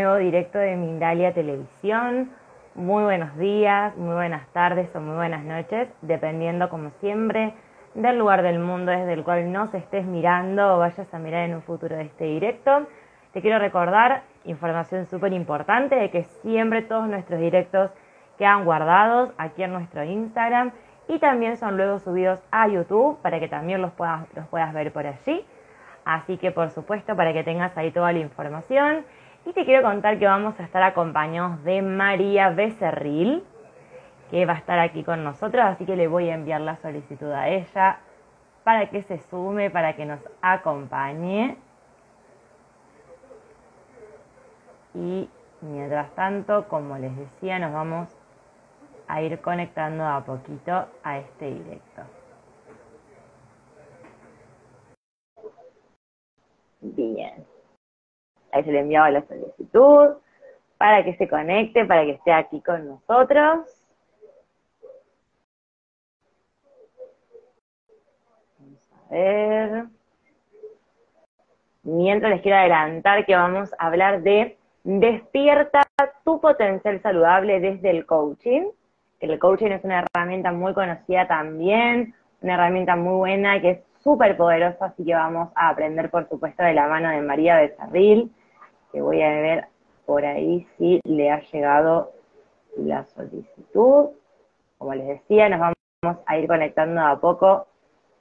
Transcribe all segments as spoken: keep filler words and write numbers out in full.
nuevo directo de Mindalia Televisión. Muy buenos días, muy buenas tardes o muy buenas noches, dependiendo como siempre del lugar del mundo desde el cual nos estés mirando o vayas a mirar en un futuro de este directo. Te quiero recordar información súper importante de que siempre todos nuestros directos quedan guardados aquí en nuestro Instagram y también son luego subidos a YouTube para que también los puedas, los puedas ver por allí. Así que por supuesto para que tengas ahí toda la información. Y te quiero contar que vamos a estar acompañados de María Becerril, que va a estar aquí con nosotros, así que le voy a enviar la solicitud a ella para que se sume, para que nos acompañe. Y mientras tanto, como les decía, nos vamos a ir conectando a poquito a este directo. Bien. Ahí se le enviaba la solicitud para que se conecte, para que esté aquí con nosotros. Vamos a ver. Mientras les quiero adelantar que vamos a hablar de despierta tu potencial saludable desde el coaching. El coaching es una herramienta muy conocida también, una herramienta muy buena que es súper poderosa, así que vamos a aprender, por supuesto, de la mano de María Becerril, que voy a ver por ahí si le ha llegado la solicitud. Como les decía, nos vamos a ir conectando a poco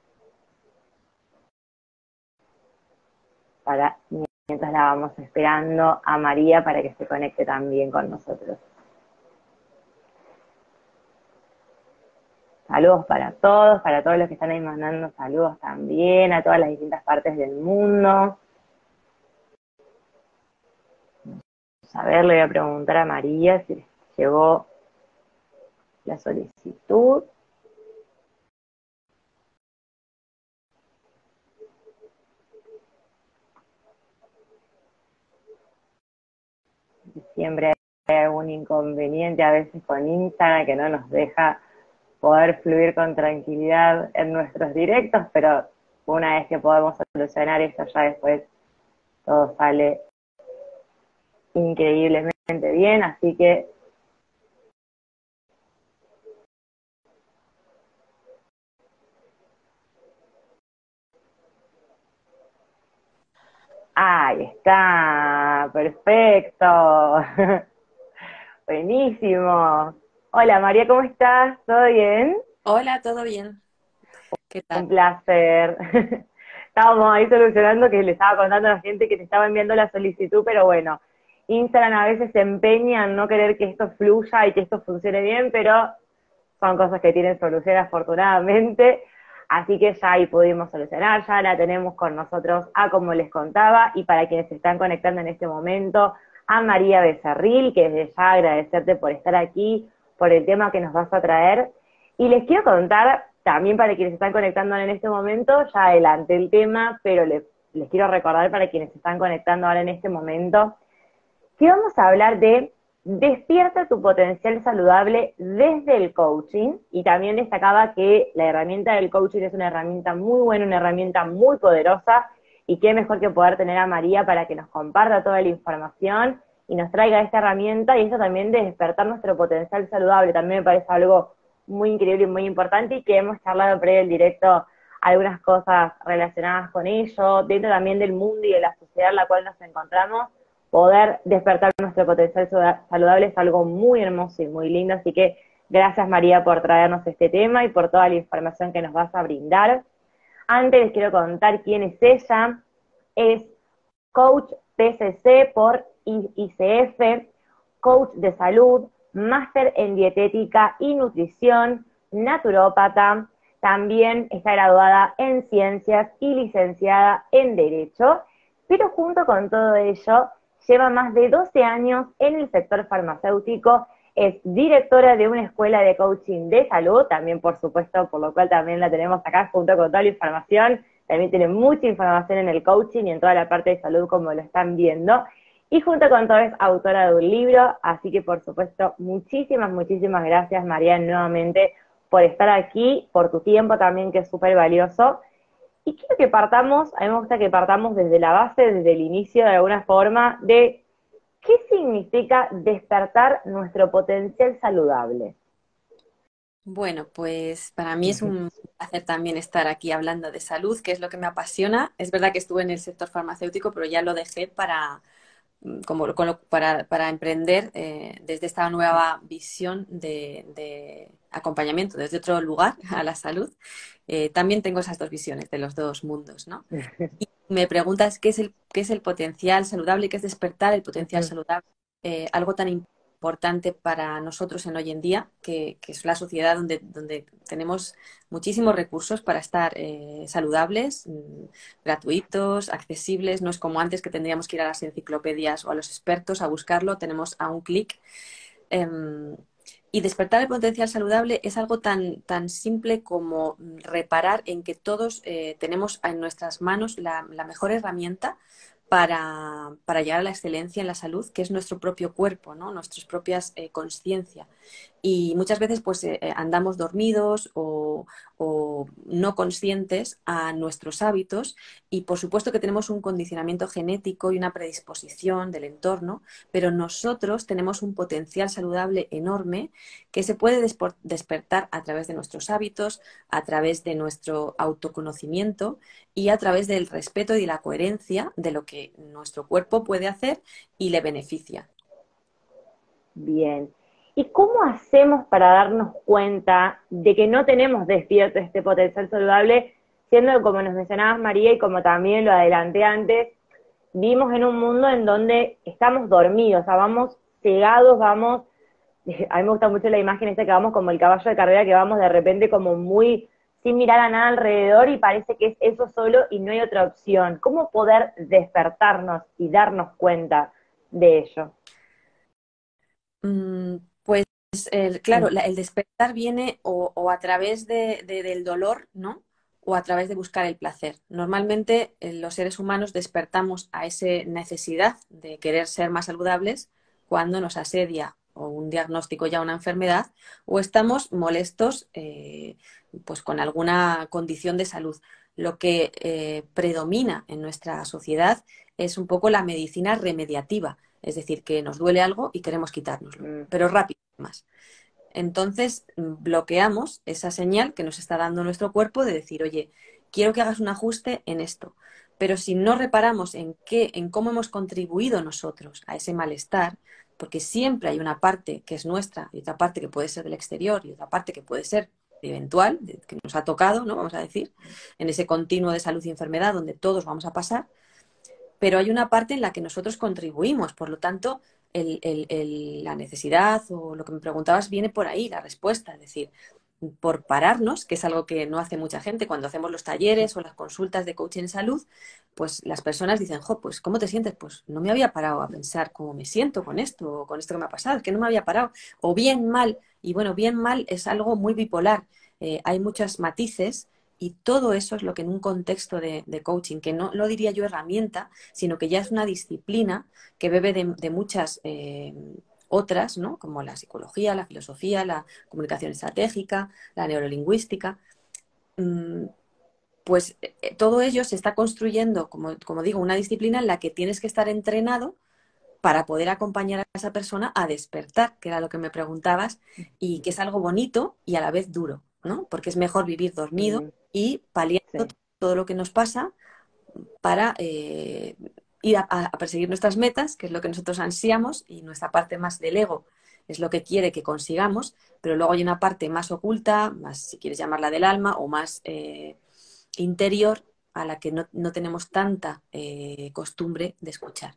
para mientras la vamos esperando a María para que se conecte también con nosotros. Saludos para todos, para todos los que están ahí mandando saludos también, a todas las distintas partes del mundo. Vamos a ver, le voy a preguntar a María si les llegó la solicitud. Siempre hay algún inconveniente a veces con Instagram que no nos deja poder fluir con tranquilidad en nuestros directos, pero una vez que podemos solucionar esto, ya después todo sale increíblemente bien, así que ahí está, perfecto, buenísimo. Hola María, ¿cómo estás? ¿Todo bien? Hola, ¿todo bien? ¿Qué tal? Un placer. Estábamos ahí solucionando que le estaba contando a la gente que te estaba enviando la solicitud, pero bueno, Instagram a veces se empeña en no querer que esto fluya y que esto funcione bien, pero son cosas que tienen solución afortunadamente, así que ya ahí pudimos solucionar, ya la tenemos con nosotros a como les contaba, y para quienes se están conectando en este momento, a María Becerril, que desde ya agradecerte por estar aquí, por el tema que nos vas a traer, y les quiero contar, también para quienes se están conectando en este momento, ya adelanté el tema, pero les, les quiero recordar para quienes se están conectando ahora en este momento, que vamos a hablar de despierta tu potencial saludable desde el coaching, y también destacaba que la herramienta del coaching es una herramienta muy buena, una herramienta muy poderosa, y qué mejor que poder tener a María para que nos comparta toda la información y nos traiga esta herramienta, y eso también de despertar nuestro potencial saludable, también me parece algo muy increíble y muy importante, y que hemos charlado previo el directo algunas cosas relacionadas con ello, dentro también del mundo y de la sociedad en la cual nos encontramos. Poder despertar nuestro potencial saludable es algo muy hermoso y muy lindo, así que gracias María por traernos este tema y por toda la información que nos vas a brindar. Antes les quiero contar quién es ella. Es coach P C C por I C F, coach de salud, máster en dietética y nutrición, naturópata, también está graduada en ciencias y licenciada en derecho, pero junto con todo ello lleva más de doce años en el sector farmacéutico, es directora de una escuela de coaching de salud, también por supuesto, por lo cual también la tenemos acá junto con toda la información, también tiene mucha información en el coaching y en toda la parte de salud como lo están viendo, y junto con todo es autora de un libro, así que por supuesto muchísimas, muchísimas gracias María nuevamente por estar aquí, por tu tiempo también que es súper valioso. Y quiero que partamos, a mí me gusta que partamos desde la base, desde el inicio de alguna forma, de ¿qué significa despertar nuestro potencial saludable? Bueno, pues para mí es un placer también estar aquí hablando de salud, que es lo que me apasiona. Es verdad que estuve en el sector farmacéutico, pero ya lo dejé para, mm, como, con lo- para, para emprender eh, desde esta nueva visión de, de acompañamiento, desde otro lugar a la salud. Eh, también tengo esas dos visiones de los dos mundos, ¿no? Y me preguntas qué es el, qué es el potencial saludable, qué es despertar el potencial saludable. Eh, algo tan importante para nosotros en hoy en día, que, que es la sociedad donde, donde tenemos muchísimos recursos para estar eh, saludables, mm, gratuitos, accesibles. No es como antes, que tendríamos que ir a las enciclopedias o a los expertos a buscarlo, tenemos a un clic. Em, y despertar el potencial saludable es algo tan, tan simple como reparar en que todos eh, tenemos en nuestras manos la, la mejor herramienta para, para llegar a la excelencia en la salud, que es nuestro propio cuerpo, ¿no? Nuestras propias eh, conciencia. Y muchas veces pues eh, eh, andamos dormidos o, o no conscientes a nuestros hábitos, y por supuesto que tenemos un condicionamiento genético y una predisposición del entorno, pero nosotros tenemos un potencial saludable enorme que se puede despo- despertar a través de nuestros hábitos, a través de nuestro autoconocimiento y a través del respeto y la coherencia de lo que nuestro cuerpo puede hacer y le beneficia. Bien. ¿Y cómo hacemos para darnos cuenta de que no tenemos despierto este potencial saludable, siendo que, como nos mencionabas, María, y como también lo adelanté antes, vivimos en un mundo en donde estamos dormidos, o sea, vamos cegados, vamos, a mí me gusta mucho la imagen esta que vamos como el caballo de carrera, que vamos de repente como muy sin mirar a nada alrededor y parece que es eso solo y no hay otra opción? ¿Cómo poder despertarnos y darnos cuenta de ello? Mm, pues el- claro, la- el despertar viene o, o a través de, de- del dolor, ¿no? O a través de buscar el placer. Normalmente eh, los seres humanos despertamos a esa necesidad de querer ser más saludables cuando nos asedia o un diagnóstico, ya una enfermedad, o estamos molestos eh, pues con alguna condición de salud. Lo que eh, predomina en nuestra sociedad es un poco la medicina remediativa, es decir, que nos duele algo y queremos quitárnoslo, Mm, pero rápido más. Entonces mm, bloqueamos esa señal que nos está dando nuestro cuerpo de decir, oye, quiero que hagas un ajuste en esto. Pero si no reparamos en qué, en cómo hemos contribuido nosotros a ese malestar, porque siempre hay una parte que es nuestra y otra parte que puede ser del exterior y otra parte que puede ser eventual, que nos ha tocado, ¿no? Vamos a decir, en ese continuo de salud y enfermedad donde todos vamos a pasar, pero hay una parte en la que nosotros contribuimos. Por lo tanto, el- el- el- la necesidad o lo que me preguntabas viene por ahí, la respuesta. Es decir, por pararnos, que es algo que no hace mucha gente cuando hacemos los talleres o las consultas de coaching en salud, pues las personas dicen, jo, pues ¿cómo te sientes? Pues no me había parado a pensar cómo me siento con esto o con esto que me ha pasado, es que no me había parado. O bien mal, y bueno, bien mal es algo muy bipolar. Eh, hay muchos matices. Y todo eso es lo que en un contexto de, de coaching, que no lo diría yo herramienta, sino que ya es una disciplina que bebe de, de muchas eh, otras, ¿no? Como la psicología, la filosofía, la comunicación estratégica, la neurolingüística. Mm, pues eh, todo ello se está construyendo, como, como digo, una disciplina en la que tienes que estar entrenado para poder acompañar a esa persona a despertar, que era lo que me preguntabas, y que es algo bonito y a la vez duro, ¿no? Porque es mejor vivir dormido mm, y paliando sí. todo lo que nos pasa para eh, ir a, a perseguir nuestras metas, que es lo que nosotros ansiamos, y nuestra parte más del ego es lo que quiere que consigamos, pero luego hay una parte más oculta, más, si quieres llamarla del alma, o más eh, interior, a la que no, no tenemos tanta eh, costumbre de escuchar.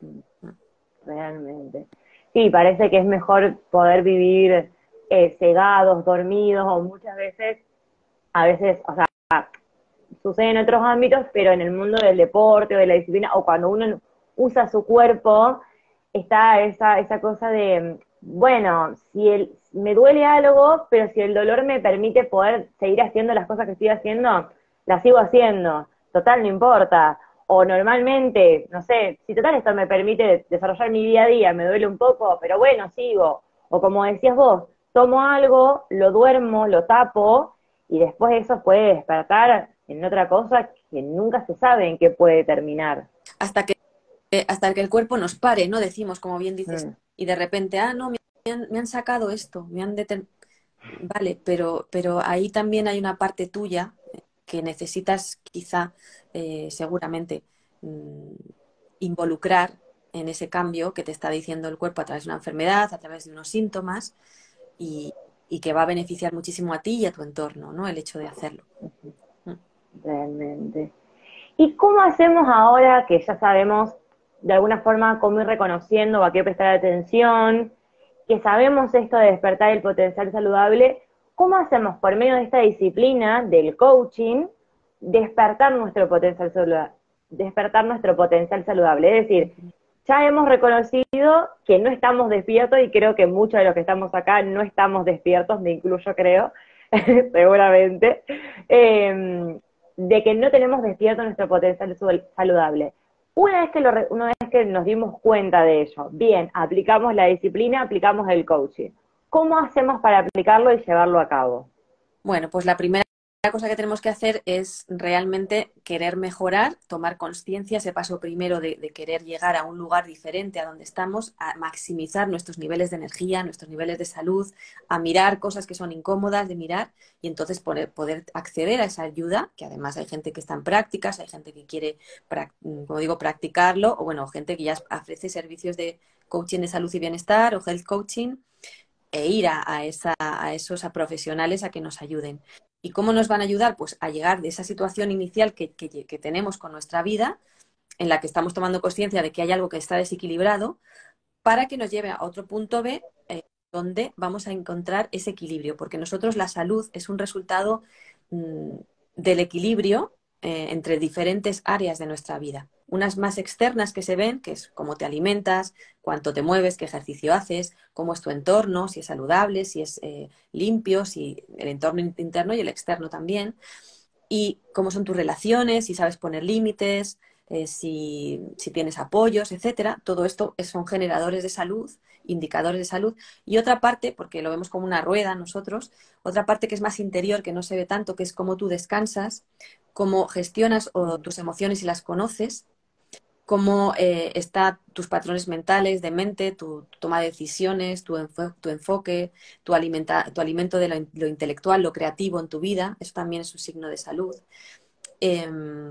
Realmente. Sí, parece que es mejor poder vivir eh, cegados, dormidos, o muchas veces, a veces, o sea, sucede en otros ámbitos, pero en el mundo del deporte o de la disciplina, o cuando uno usa su cuerpo, está esa, esa cosa de, bueno, si el, me duele algo, pero si el dolor me permite poder seguir haciendo las cosas que estoy haciendo, las sigo haciendo. Total, no importa. O normalmente, no sé, si total esto me permite desarrollar mi día a día, me duele un poco, pero bueno, sigo. O como decías vos, tomo algo, lo duermo, lo tapo, y después eso puede despertar en otra cosa que nunca se sabe en qué puede terminar. Hasta que que, hasta que el cuerpo nos pare, ¿no? Decimos, como bien dices, Mm, y de repente, ah, no, me han, me han sacado esto, me han deten... Vale, pero, pero ahí también hay una parte tuya que necesitas quizá, eh, seguramente, mm, involucrar en ese cambio que te está diciendo el cuerpo a través de una enfermedad, a través de unos síntomas, y, y que va a beneficiar muchísimo a ti y a tu entorno, ¿no? El hecho de hacerlo. Mm. realmente. ¿Y cómo hacemos ahora que ya sabemos de alguna forma cómo ir reconociendo o a qué prestar atención, que sabemos esto de despertar el potencial saludable? ¿Cómo hacemos por medio de esta disciplina del coaching despertar nuestro potencial saludable? Despertar nuestro potencial saludable. Es decir, ya hemos reconocido que no estamos despiertos y creo que muchos de los que estamos acá no estamos despiertos, me incluyo creo, seguramente. Eh, de que no tenemos despierto nuestro potencial saludable. Una vez, que lo, una vez que nos dimos cuenta de ello, bien, aplicamos la disciplina, aplicamos el coaching. ¿Cómo hacemos para aplicarlo y llevarlo a cabo? Bueno, pues la primera cosa que tenemos que hacer es realmente querer mejorar, tomar conciencia, ese paso primero de, de querer llegar a un lugar diferente a donde estamos, a maximizar nuestros niveles de energía, nuestros niveles de salud, a mirar cosas que son incómodas de mirar y entonces poder, poder acceder a esa ayuda, que además hay gente que está en prácticas, hay gente que quiere, como digo, practicarlo, o bueno, gente que ya ofrece servicios de coaching de salud y bienestar o health coaching, e ir a, a, esa, a esos a profesionales a que nos ayuden. ¿Y cómo nos van a ayudar? Pues a llegar de esa situación inicial que, que, que tenemos con nuestra vida, en la que estamos tomando conciencia de que hay algo que está desequilibrado, para que nos lleve a otro punto B, eh, donde vamos a encontrar ese equilibrio, porque nosotros la salud es un resultado mmm, del equilibrio eh, entre diferentes áreas de nuestra vida. Unas más externas que se ven, que es cómo te alimentas, cuánto te mueves, qué ejercicio haces, cómo es tu entorno, si es saludable, si es eh, limpio, si el entorno interno y el externo también, y cómo son tus relaciones, si sabes poner límites, eh, si, si tienes apoyos, etcétera. Todo esto son generadores de salud, indicadores de salud. Y otra parte, porque lo vemos como una rueda nosotros, otra parte que es más interior, que no se ve tanto, que es cómo tú descansas, cómo gestionas o, tus emociones y las conoces, cómo eh, están tus patrones mentales de mente, tu, tu toma de decisiones, tu, enfo tu enfoque, tu, alimenta tu alimento de lo, lo intelectual, lo creativo en tu vida. Eso también es un signo de salud. Eh,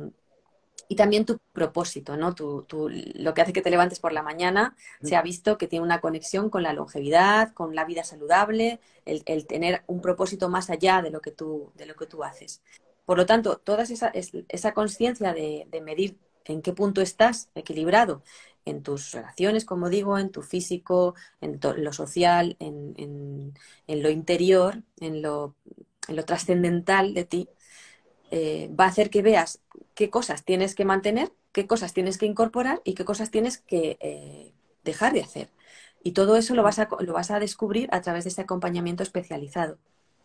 y también tu propósito, ¿no? Tu, tu, lo que hace que te levantes por la mañana se ha visto que tiene una conexión con la longevidad, con la vida saludable, el, el tener un propósito más allá de lo que tú, de lo que tú haces. Por lo tanto, toda esa, esa conciencia de, de medir en qué punto estás equilibrado en tus relaciones, como digo, en tu físico, en to, lo social, en, en, en, lo interior, en lo, en lo trascendental de ti, eh, va a hacer que veas qué cosas tienes que mantener, qué cosas tienes que incorporar y qué cosas tienes que eh, dejar de hacer. Y todo eso lo vas, a, lo vas a descubrir a través de este acompañamiento especializado.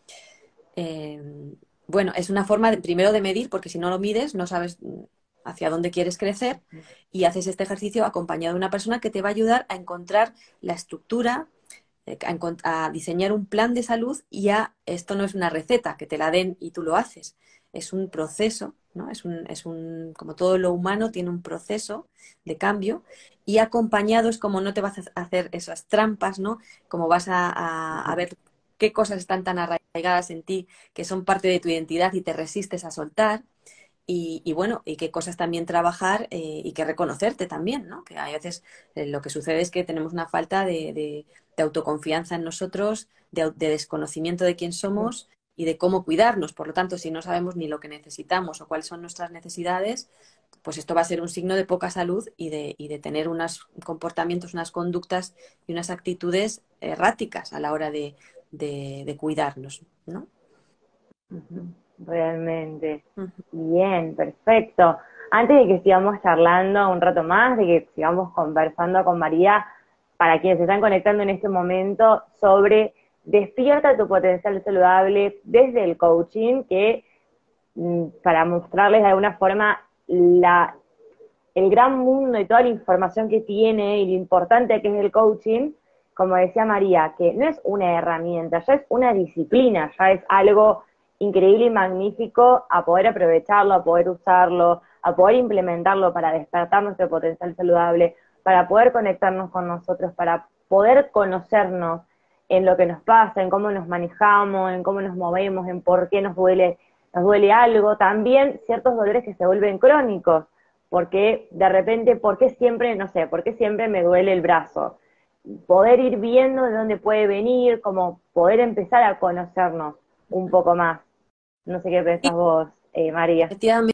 Eh, bueno, es una forma de, primero de medir, porque si no lo mides no sabes hacia dónde quieres crecer, y haces este ejercicio acompañado de una persona que te va a ayudar a encontrar la estructura, a, a diseñar un plan de salud, y a, esto no es una receta que te la den y tú lo haces, es un proceso, ¿no? Es un, es un, como todo lo humano tiene un proceso de cambio, y acompañado es como no te vas a hacer esas trampas, ¿no? Como vas a, a, a ver qué cosas están tan arraigadas en ti que son parte de tu identidad y te resistes a soltar. Y, y bueno, y qué cosas también trabajar eh, y que reconocerte también, ¿no? Que a veces eh, lo que sucede es que tenemos una falta de, de, de autoconfianza en nosotros, de, de desconocimiento de quién somos y de cómo cuidarnos. Por lo tanto, si no sabemos ni lo que necesitamos o cuáles son nuestras necesidades, pues esto va a ser un signo de poca salud y de, y de tener unos comportamientos, unas conductas y unas actitudes erráticas a la hora de, de, de cuidarnos, ¿no? Realmente. Uh-huh. Bien, perfecto. Antes de que sigamos charlando un rato más, de que sigamos conversando con María, para quienes se están conectando en este momento, sobre despierta tu potencial saludable desde el coaching, que para mostrarles de alguna forma la, el gran mundo y toda la información que tiene y lo importante que es el coaching, como decía María, que no es una herramienta, ya es una disciplina, ya es algo increíble y magnífico a poder aprovecharlo, a poder usarlo, a poder implementarlo para despertar nuestro potencial saludable, para poder conectarnos con nosotros, para poder conocernos en lo que nos pasa, en cómo nos manejamos, en cómo nos movemos, en por qué nos duele, nos duele algo, también ciertos dolores que se vuelven crónicos, porque de repente, ¿por qué siempre, no sé, por qué siempre me duele el brazo? Poder ir viendo de dónde puede venir, como poder empezar a conocernos un poco más. No sé qué pensás vos, eh, María. Efectivamente,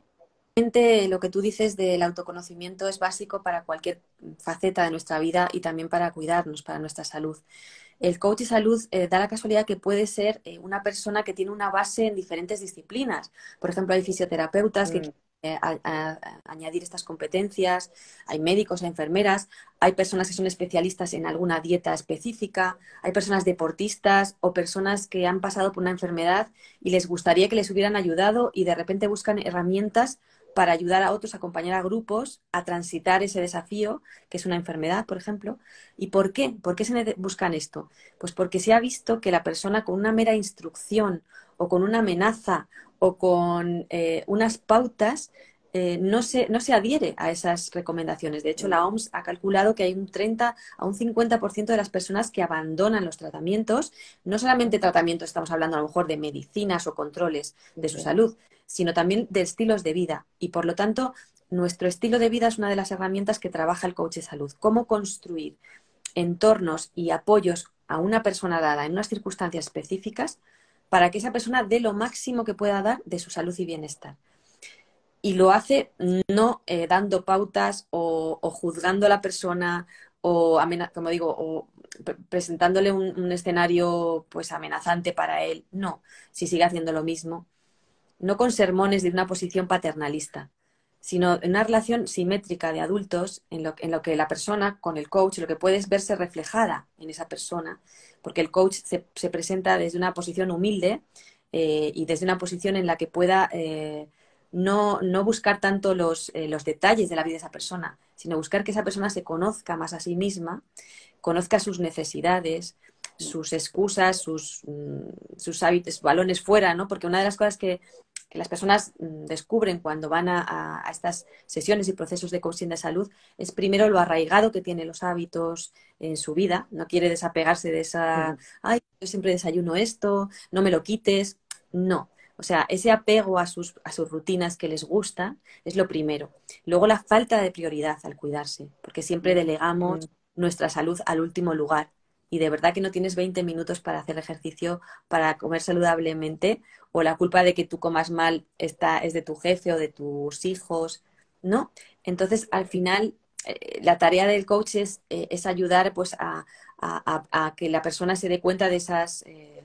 lo que tú dices del autoconocimiento es básico para cualquier faceta de nuestra vida y también para cuidarnos, para nuestra salud. El coach de salud eh, da la casualidad que puede ser eh, una persona que tiene una base en diferentes disciplinas. Por ejemplo, hay fisioterapeutas que Mm, quieren eh, a- a- a- añadir estas competencias, hay médicos, hay enfermeras, hay personas que son especialistas en alguna dieta específica, hay personas deportistas o personas que han pasado por una enfermedad y les gustaría que les hubieran ayudado y de repente buscan herramientas para ayudar a otros, a acompañar a grupos a transitar ese desafío, que es una enfermedad, por ejemplo. ¿Y por qué? ¿Por qué se buscan esto? Pues porque se ha visto que la persona con una mera instrucción o con una amenaza o con eh, unas pautas eh, no se, no se adhiere a esas recomendaciones. De hecho, la O M S ha calculado que hay un treinta a un cincuenta por ciento de las personas que abandonan los tratamientos, no solamente tratamientos, estamos hablando a lo mejor de medicinas o controles de su sí, salud, sino también de estilos de vida. Y por lo tanto, nuestro estilo de vida es una de las herramientas que trabaja el coach de salud. ¿Cómo construir entornos y apoyos a una persona dada en unas circunstancias específicas para que esa persona dé lo máximo que pueda dar de su salud y bienestar? Y lo hace no eh, dando pautas o, o juzgando a la persona o, como digo, o pre presentándole un, un escenario pues amenazante para él. No, si sigue haciendo lo mismo, no con sermones de una posición paternalista, sino en una relación simétrica de adultos en lo, en lo que la persona con el coach, lo que puede es verse reflejada en esa persona, porque el coach se, se presenta desde una posición humilde eh, y desde una posición en la que pueda eh, no, no buscar tanto los, eh, los detalles de la vida de esa persona, sino buscar que esa persona se conozca más a sí misma, conozca sus necesidades, sus excusas, sus, mm, sus hábitos, balones fuera, ¿no? Porque una de las cosas que, que las personas mm, descubren cuando van a, a, a estas sesiones y procesos de coaching de salud es primero lo arraigado que tienen los hábitos en su vida. No quiere desapegarse de esa, ay, yo siempre desayuno esto, no me lo quites. No. O sea, ese apego a sus, a sus rutinas que les gusta es lo primero. Luego la falta de prioridad al cuidarse, porque siempre delegamos mm, nuestra salud al último lugar. Y de verdad que no tienes veinte minutos para hacer ejercicio, para comer saludablemente, o la culpa de que tú comas mal está, es de tu jefe o de tus hijos, ¿no? Entonces, al final, eh, la tarea del coach es, eh, es ayudar pues, a, a, a, a, que la persona se dé cuenta de esas... Eh,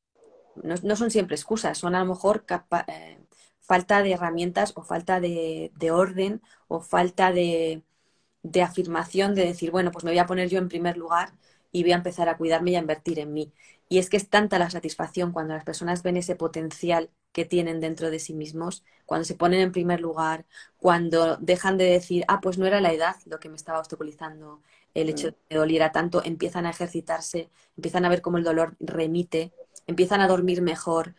no, no, son siempre excusas, son a lo mejor capa eh, falta de herramientas o falta de, de orden o falta de, de afirmación de decir, bueno, pues me voy a poner yo en primer lugar y voy a empezar a cuidarme y a invertir en mí. Y es que es tanta la satisfacción cuando las personas ven ese potencial que tienen dentro de sí mismos, cuando se ponen en primer lugar, cuando dejan de decir, ah, pues no era la edad lo que me estaba obstaculizando el hecho de mm, que me doliera tanto, empiezan a ejercitarse, empiezan a ver cómo el dolor remite, empiezan a dormir mejor,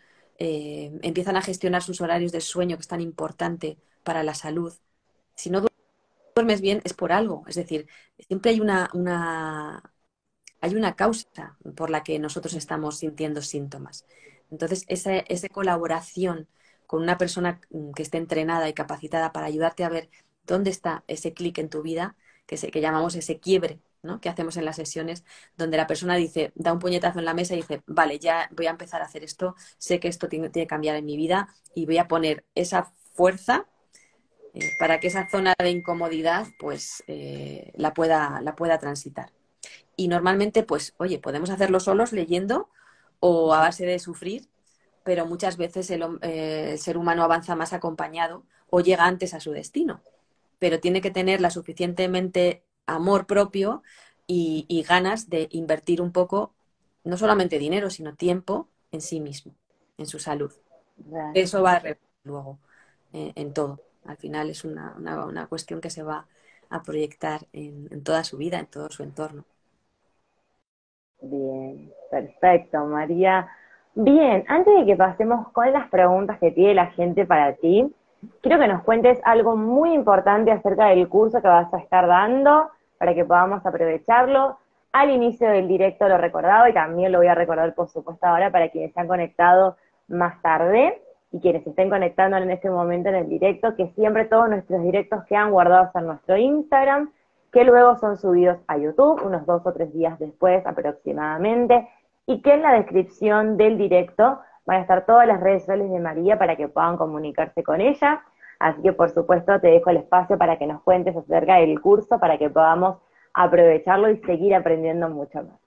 eh, empiezan a gestionar sus horarios del sueño, que es tan importante para la salud. Si no duermes bien es por algo, es decir, siempre hay una, una, hay una causa por la que nosotros mm, estamos sintiendo síntomas. Entonces, esa, esa colaboración con una persona mm, que esté entrenada y capacitada para ayudarte a ver dónde está ese clic en tu vida, que, se, que llamamos ese quiebre, ¿no? Que hacemos en las sesiones, donde la persona dice, da un puñetazo en la mesa y dice, vale, ya voy a empezar a hacer esto, sé que esto tiene, tiene que cambiar en mi vida y voy a poner esa fuerza eh, para que esa zona de incomodidad pues eh, la pueda, la pueda transitar. Y normalmente, pues, oye, podemos hacerlo solos leyendo o a base de sufrir, pero muchas veces el, eh, el ser humano avanza más acompañado o llega antes a su destino. Pero tiene que tener la suficientemente amor propio y, y ganas de invertir un poco, no solamente dinero, sino tiempo en sí mismo, en su salud. ya. Eso va a repercutir luego eh, en todo. Al final es una, una, una, cuestión que se va a proyectar en, en toda su vida, en todo su entorno. Bien, perfecto, María. Bien, antes de que pasemos con las preguntas que tiene la gente para ti, quiero que nos cuentes algo muy importante acerca del curso que vas a estar dando para que podamos aprovecharlo. Al inicio del directo lo recordaba y también lo voy a recordar por supuesto ahora para quienes se han conectado más tarde y quienes se estén conectando en este momento en el directo, que siempre todos nuestros directos quedan guardados en nuestro Instagram, que luego son subidos a YouTube unos dos o tres días después aproximadamente, y que en la descripción del directo van a estar todas las redes sociales de María para que puedan comunicarse con ella. Así que por supuesto te dejo el espacio para que nos cuentes acerca del curso, para que podamos aprovecharlo y seguir aprendiendo mucho más.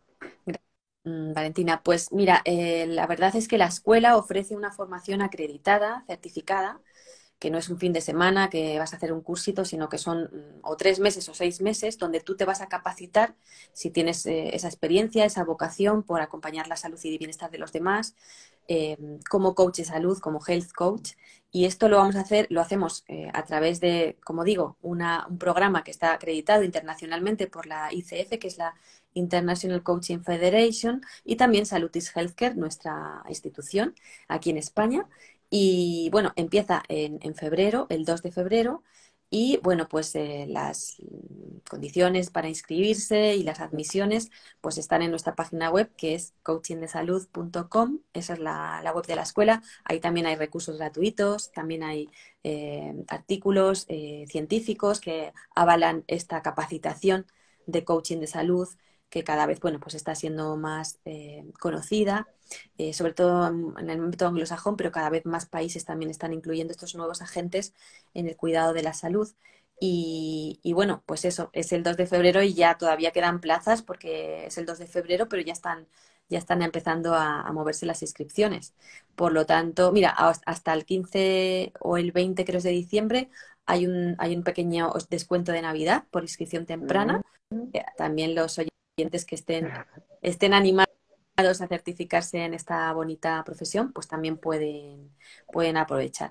Mm, Valentina, pues mira, eh, la verdad es que la escuela ofrece una formación acreditada, certificada, que no es un fin de semana que vas a hacer un cursito, sino que son mm, o tres meses o seis meses donde tú te vas a capacitar si tienes eh, esa experiencia, esa vocación por acompañar la salud y el bienestar de los demás, eh, como coach de salud, como health coach. Y esto lo vamos a hacer, lo hacemos eh, a través de, como digo, una, un programa que está acreditado internacionalmente por la I C F, que es la International Coaching Federation, y también Salutis Healthcare, nuestra institución aquí en España. Y bueno, empieza en, en febrero, el dos de febrero, y bueno, pues eh, las condiciones para inscribirse y las admisiones pues están en nuestra página web, que es coaching de salud punto com. Esa es la, la web de la escuela. Ahí también hay recursos gratuitos, también hay eh, artículos eh, científicos que avalan esta capacitación de coaching de salud, que cada vez, bueno, pues está siendo más eh, conocida, eh, sobre todo en el ámbito anglosajón, pero cada vez más países también están incluyendo estos nuevos agentes en el cuidado de la salud. Y, y bueno, pues eso, es el dos de febrero y ya todavía quedan plazas porque es el dos de febrero, pero ya están, ya están empezando a, a moverse las inscripciones. Por lo tanto, mira, hasta el quince o el veinte, creo, de diciembre, hay un, hay un pequeño descuento de Navidad por inscripción temprana. Eh, También los oyentes que estén, estén animados a certificarse en esta bonita profesión, pues también pueden, pueden aprovechar.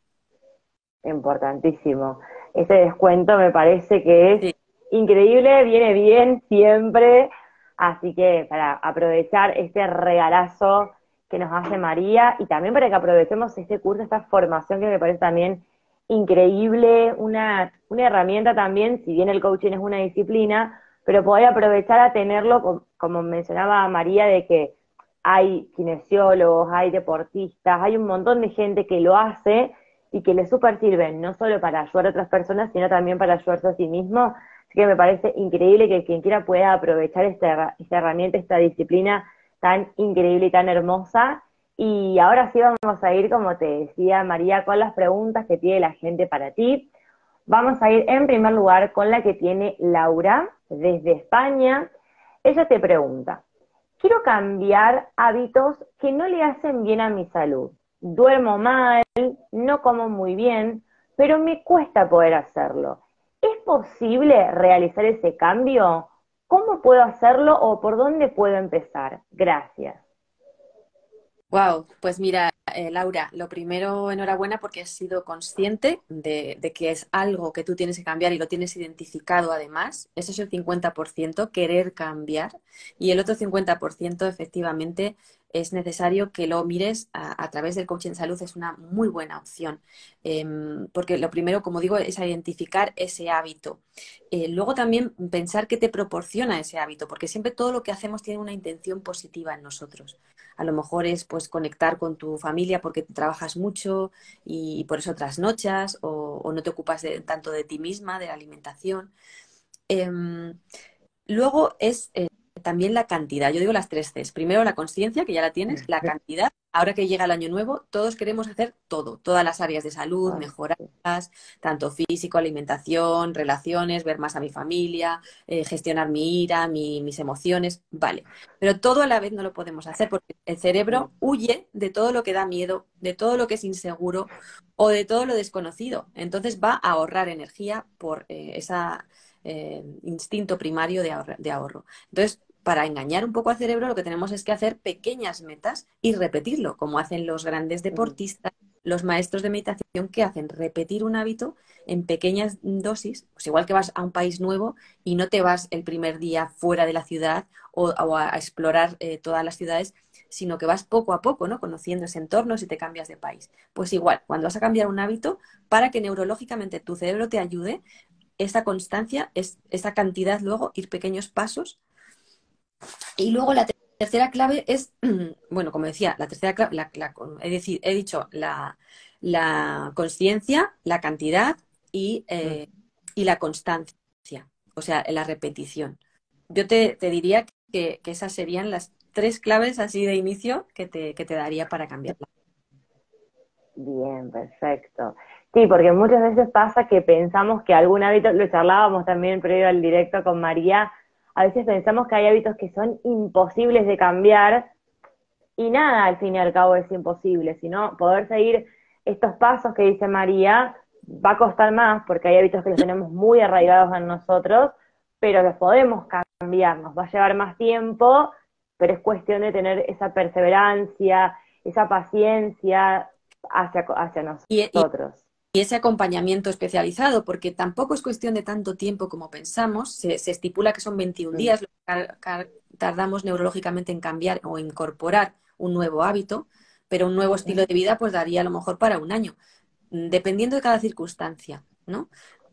Importantísimo. Ese descuento me parece que es Sí. increíble, viene bien siempre, así que para aprovechar este regalazo que nos hace María y también para que aprovechemos este curso, esta formación que me parece también increíble, una, una herramienta también, si bien el coaching es una disciplina, pero poder aprovechar a tenerlo, como mencionaba María, de que hay kinesiólogos, hay deportistas, hay un montón de gente que lo hace y que le super sirven, no solo para ayudar a otras personas, sino también para ayudarse a sí mismo. Así que me parece increíble que quien quiera pueda aprovechar esta, esta herramienta, esta disciplina tan increíble y tan hermosa. Y ahora sí vamos a ir, como te decía María, con las preguntas que tiene la gente para ti. Vamos a ir en primer lugar con la que tiene Laura, desde España. Ella te pregunta: quiero cambiar hábitos que no le hacen bien a mi salud. Duermo mal, no como muy bien, pero me cuesta poder hacerlo. ¿Es posible realizar ese cambio? ¿Cómo puedo hacerlo o por dónde puedo empezar? Gracias. Wow, pues mira, eh, Laura, lo primero, enhorabuena porque has sido consciente de, de que es algo que tú tienes que cambiar y lo tienes identificado además. Eso es el cincuenta por ciento, querer cambiar. Y el otro cincuenta por ciento, efectivamente, es necesario que lo mires a, a través del coaching en salud. Es una muy buena opción. Em, porque lo primero, como digo, es identificar ese hábito. Eh, luego también pensar qué te proporciona ese hábito, porque siempre todo lo que hacemos tiene una intención positiva en nosotros. A lo mejor es pues conectar con tu familia porque trabajas mucho y, y por eso trasnochas o, o no te ocupas de- tanto de ti misma, de la alimentación. Em, Luego es eh, también la cantidad. Yo digo las tres Cs. Primero la conciencia, que ya la tienes, la cantidad. Ahora que llega el año nuevo, todos queremos hacer todo, todas las áreas de salud, Ay, mejorarlas, tanto físico, alimentación, relaciones, ver más a mi familia, eh, gestionar mi ira, mi- mis emociones, vale. Pero todo a la vez no lo podemos hacer porque el cerebro huye de todo lo que da miedo, de todo lo que es inseguro o de todo lo desconocido. Entonces va a ahorrar energía por eh, esa eh, instinto primario de ahorro, de ahorro. Entonces, para engañar un poco al cerebro, lo que tenemos es que hacer pequeñas metas y repetirlo, como hacen los grandes deportistas, los maestros de meditación, que hacen repetir un hábito en pequeñas dosis, pues igual que vas a un país nuevo y no te vas el primer día fuera de la ciudad o, o a, a explorar eh, todas las ciudades, sino que vas poco a poco, ¿no? Conociendo ese entorno si te cambias de país. Pues igual, cuando vas a cambiar un hábito, para que neurológicamente tu cerebro te ayude, esa constancia, es, esa cantidad luego, ir pequeños pasos. Y luego la ter- tercera clave es, bueno, como decía, la tercera clave, la, la- he, deci- he dicho la, la conciencia, la cantidad y, Mm. eh, y la constancia, o sea, la repetición. Yo te, te diría que, que esas serían las tres claves así de inicio que te, que te daría para cambiarla. Bien, perfecto. Sí, porque muchas veces pasa que pensamos que algún hábito, lo charlábamos también previo al directo con María, a veces pensamos que hay hábitos que son imposibles de cambiar y nada, al fin y al cabo es imposible, sino poder seguir estos pasos que dice María va a costar más porque hay hábitos que los tenemos muy arraigados en nosotros, pero los podemos cambiar, nos va a llevar más tiempo, pero es cuestión de tener esa perseverancia, esa paciencia hacia, hacia Y, y nosotros. y ese acompañamiento especializado, porque tampoco es cuestión de tanto tiempo como pensamos. Se, se estipula que son veintiún Mm, días lo que car- car- tardamos neurológicamente en cambiar o incorporar un nuevo hábito, pero un nuevo estilo de vida pues daría a lo mejor para un año, mm, dependiendo de cada circunstancia, ¿no?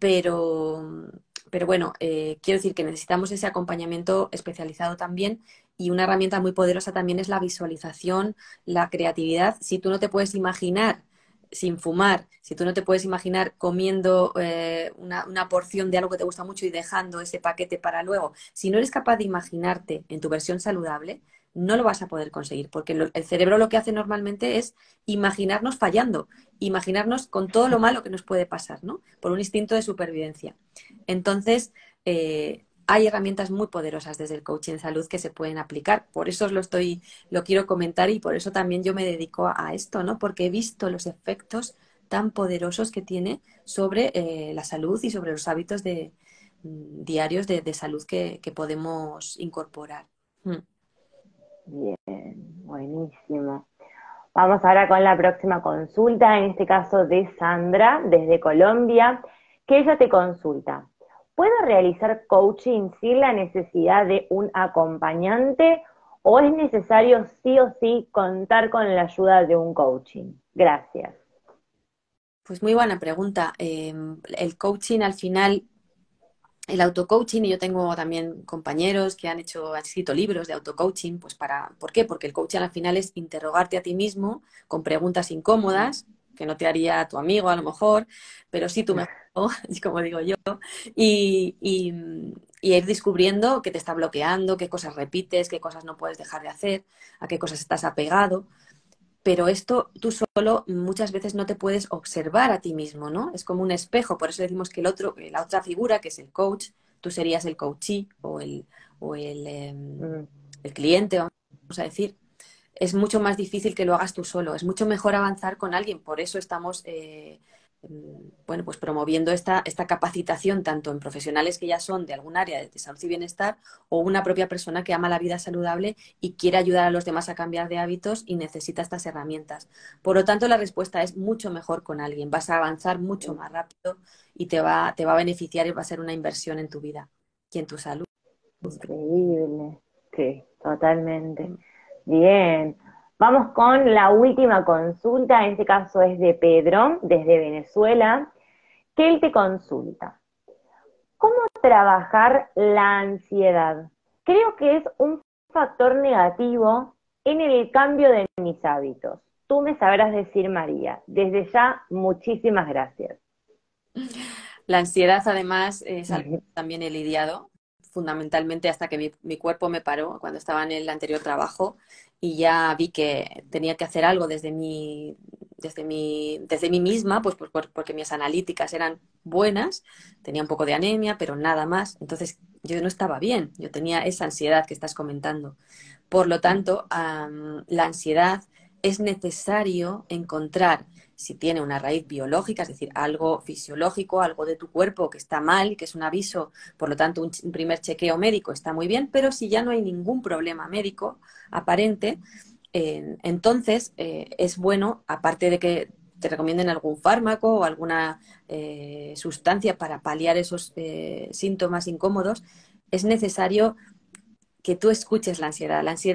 Pero, pero bueno, eh, quiero decir que necesitamos ese acompañamiento especializado también y una herramienta muy poderosa también es la visualización, la creatividad. Si tú no te puedes imaginar sin fumar, si tú no te puedes imaginar comiendo eh, una, una porción de algo que te gusta mucho y dejando ese paquete para luego, si no eres capaz de imaginarte en tu versión saludable, no lo vas a poder conseguir, porque lo- el cerebro lo que hace normalmente es imaginarnos fallando, imaginarnos con todo lo malo que nos puede pasar, ¿no? Por un instinto de supervivencia. Entonces, eh, hay herramientas muy poderosas desde el coaching en salud que se pueden aplicar. Por eso os lo estoy, lo quiero comentar y por eso también yo me dedico a, a esto, ¿no? Porque he visto los efectos tan poderosos que tiene sobre eh, la salud y sobre los hábitos de, mm, diarios de, de salud que, que podemos incorporar. Mm. bien, buenísimo. Vamos ahora con la próxima consulta, en este caso de Sandra, desde Colombia, que ella te consulta. ¿Puedo realizar coaching sin la necesidad de un acompañante o es necesario sí o sí contar con la ayuda de un coaching? Gracias. Pues muy buena pregunta. Eh, el coaching al final, el autocoaching, y yo tengo también compañeros que han hecho, han escrito libros de autocoaching, pues para, ¿por qué? Porque el coaching al final es interrogarte a ti mismo con preguntas incómodas, que no te haría tu amigo a lo mejor, pero sí tú mejor, como digo yo, y, y, y ir descubriendo qué te está bloqueando, qué cosas repites, qué cosas no puedes dejar de hacer, a qué cosas estás apegado. Pero esto tú solo muchas veces no te puedes observar a ti mismo, ¿no? Es como un espejo, por eso decimos que el otro, que la otra figura, que es el coach, tú serías el coachee o el, o el, eh, Mm, el cliente, vamos a decir. Es mucho más difícil que lo hagas tú solo, es mucho mejor avanzar con alguien, por eso estamos eh, mm, bueno, pues promoviendo esta, esta capacitación tanto en profesionales que ya son de algún área de salud y bienestar o una propia persona que ama la vida saludable y quiere ayudar a los demás a cambiar de hábitos y necesita estas herramientas. Por lo tanto, la respuesta es mucho mejor con alguien, vas a avanzar mucho más rápido y te va, te va a beneficiar y va a ser una inversión en tu vida y en tu salud. increíble. Sí, totalmente. Bien. Vamos con la última consulta, en este caso es de Pedro, desde Venezuela, que él te consulta. ¿Cómo trabajar la ansiedad? Creo que es un factor negativo en el cambio de mis hábitos. Tú me sabrás decir, María. Desde ya, muchísimas gracias. La ansiedad, además, es algo que también he lidiado, fundamentalmente hasta que mi, mi cuerpo me paró cuando estaba en el anterior trabajo y ya vi que tenía que hacer algo desde mi, desde mi, desde mí misma, pues, pues por- porque mis analíticas eran buenas, tenía un poco de anemia, pero nada más. Entonces yo no estaba bien, yo tenía esa ansiedad que estás comentando. Por lo tanto, am, la ansiedad es necesario encontrar si tiene una raíz biológica, es decir, algo fisiológico, algo de tu cuerpo que está mal, que es un aviso, por lo tanto, un, un primer chequeo médico está muy bien, pero si ya no hay ningún problema médico aparente, eh, entonces eh, es bueno, aparte de que te recomienden algún fármaco o alguna eh, sustancia para paliar esos eh, síntomas incómodos, es necesario que tú escuches la ansiedad. La ansiedad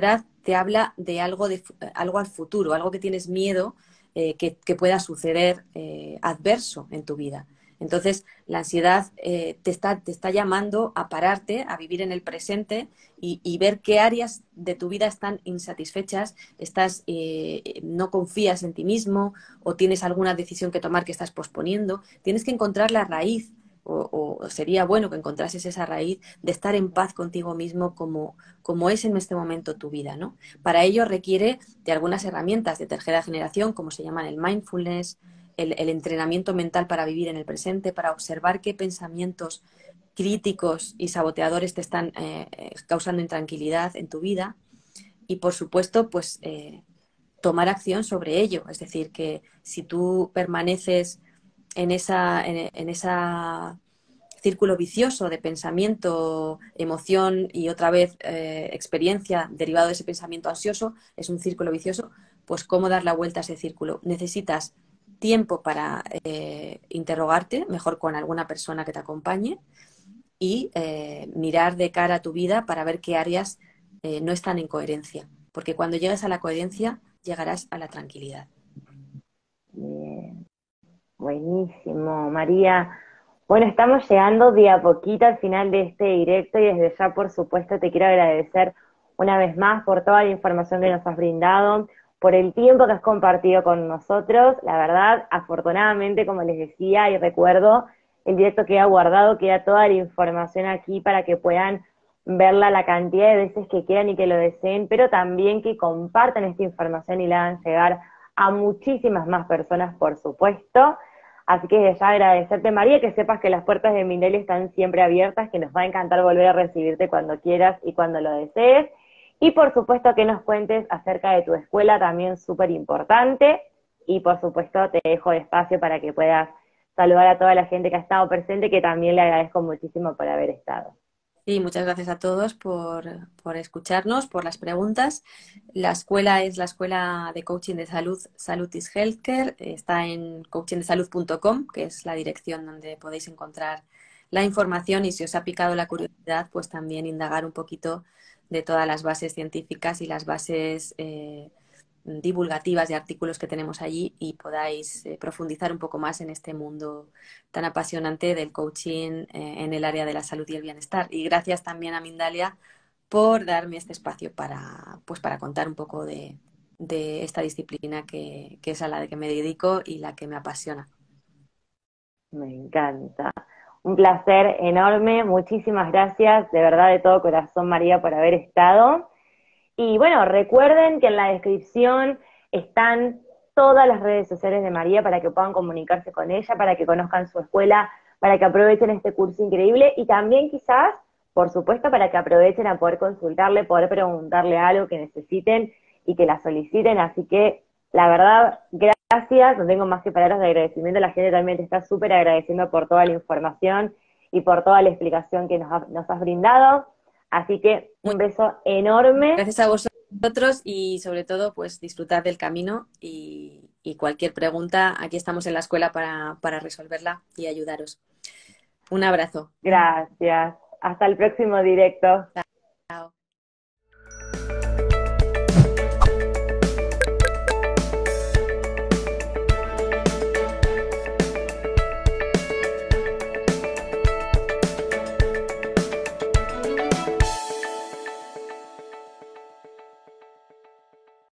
te habla de algo, de, algo al futuro, algo que tienes miedo eh, que, que pueda suceder eh, adverso en tu vida. Entonces, la ansiedad eh, te está, te está llamando a pararte, a vivir en el presente y, y ver qué áreas de tu vida están insatisfechas, estás, eh, no confías en ti mismo o tienes alguna decisión que tomar que estás posponiendo. Tienes que encontrar la raíz o, o sería bueno que encontrases esa raíz de estar en paz contigo mismo como, como es en este momento tu vida, ¿no? Para ello requiere de algunas herramientas de tercera generación, como se llaman el mindfulness, el, el entrenamiento mental para vivir en el presente, para observar qué pensamientos críticos y saboteadores te están eh, causando intranquilidad en tu vida y, por supuesto, pues eh, tomar acción sobre ello. Es decir, que si tú permaneces en esa, en, en esa círculo vicioso de pensamiento, emoción y otra vez eh, experiencia derivado de ese pensamiento ansioso, es un círculo vicioso, pues cómo dar la vuelta a ese círculo. Necesitas tiempo para eh, interrogarte, mejor con alguna persona que te acompañe, y eh, mirar de cara a tu vida para ver qué áreas eh, no están en coherencia. Porque cuando llegues a la coherencia, llegarás a la tranquilidad. Bien, buenísimo, María. Bueno, estamos llegando de a poquito al final de este directo y desde ya, por supuesto, te quiero agradecer una vez más por toda la información que nos has brindado, por el tiempo que has compartido con nosotros. La verdad, afortunadamente, como les decía y recuerdo, el directo queda guardado, queda toda la información aquí para que puedan verla la cantidad de veces que quieran y que lo deseen, pero también que compartan esta información y la hagan llegar a muchísimas más personas, por supuesto. Así que desde ya agradecerte, María, que sepas que las puertas de Mindel están siempre abiertas, que nos va a encantar volver a recibirte cuando quieras y cuando lo desees. Y por supuesto que nos cuentes acerca de tu escuela, también súper importante. Y por supuesto te dejo espacio para que puedas saludar a toda la gente que ha estado presente, que también le agradezco muchísimo por haber estado. Sí, muchas gracias a todos por, por escucharnos, por las preguntas. La escuela es la Escuela de Coaching de Salud, Salud is Healthcare. Está en coaching de salud punto com, que es la dirección donde podéis encontrar la información, y si os ha picado la curiosidad, pues también indagar un poquito de todas las bases científicas y las bases eh, divulgativas de artículos que tenemos allí, y podáis eh, profundizar un poco más en este mundo tan apasionante del coaching eh, en el área de la salud y el bienestar. Y gracias también a Mindalia por darme este espacio para, pues, para contar un poco de, de esta disciplina que, que es a la que me dedico y la que me apasiona. Me encanta. Un placer enorme. Muchísimas gracias, de verdad, de todo corazón, María, por haber estado. Y bueno, recuerden que en la descripción están todas las redes sociales de María para que puedan comunicarse con ella, para que conozcan su escuela, para que aprovechen este curso increíble y también quizás, por supuesto, para que aprovechen a poder consultarle, poder preguntarle algo que necesiten y que la soliciten. Así que, la verdad, gracias, no tengo más que palabras de agradecimiento. La gente también te está súper agradeciendo por toda la información y por toda la explicación que nos, ha, nos has brindado. Así que un beso enorme. Gracias a vosotros y sobre todo pues disfrutad del camino, y, y cualquier pregunta, aquí estamos en la escuela para, para resolverla y ayudaros. Un abrazo. Gracias. Hasta el próximo directo.